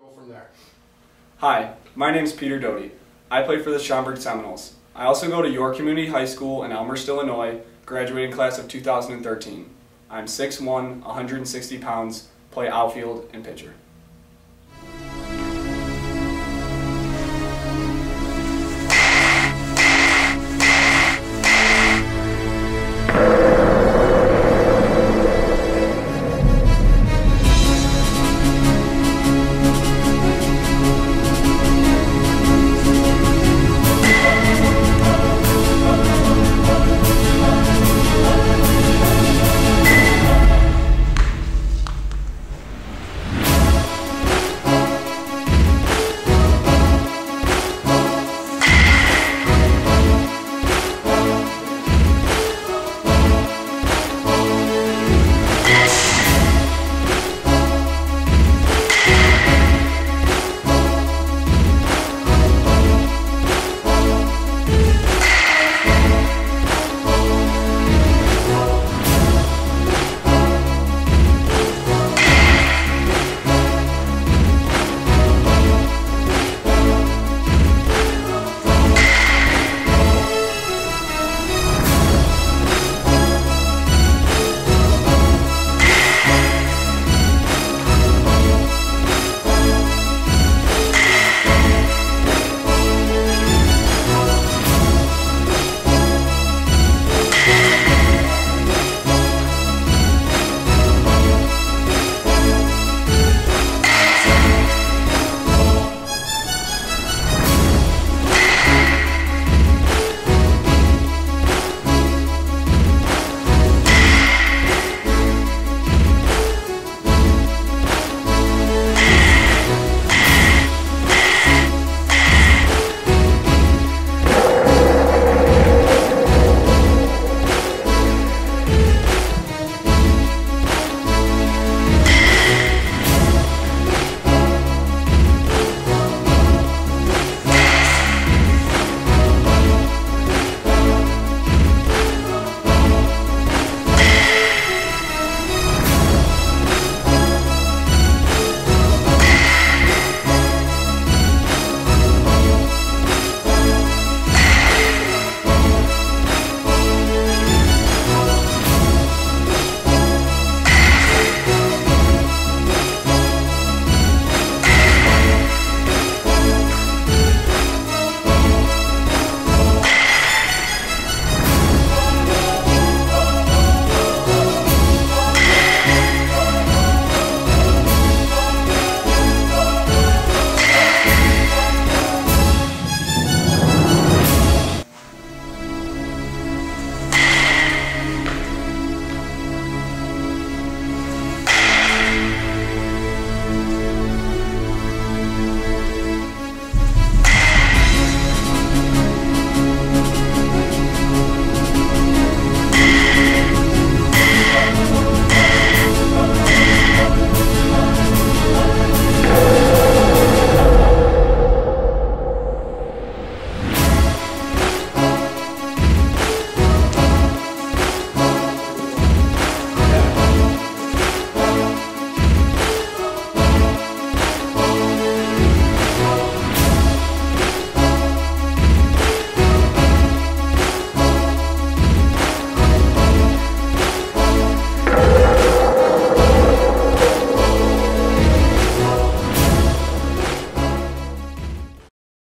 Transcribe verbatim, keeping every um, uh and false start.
Go from there. Hi, my name is Peter Doughty. I play for the Schaumburg Seminoles. I also go to York Community High School in Elmhurst, Illinois, graduating class of two thousand thirteen. I'm six one, one hundred sixty pounds, play outfield and pitcher.